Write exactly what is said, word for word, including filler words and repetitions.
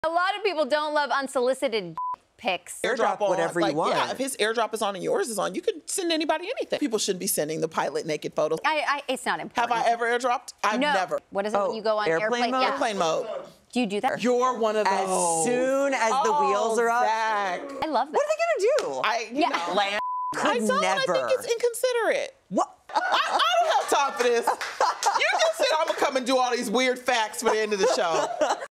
A lot of people don't love unsolicited pics. Airdrop whatever like, you want. Yeah, if his airdrop is on and yours is on, you can send anybody anything. People shouldn't be sending the pilot naked photos. I, I, it's not important. Have I ever airdropped? I've no. never. What is it Oh, when you go on airplane airplane mode? Yeah. Airplane mode. Do you do that? You're one of those. As soon as the oh, wheels are up. Zach. I love that. What are they gonna do? I, you Yeah. know, Land? Could I don't. never. I think it's inconsiderate. What? I, I don't have time for this. You just said I'm gonna come and do all these weird facts for the end of the show.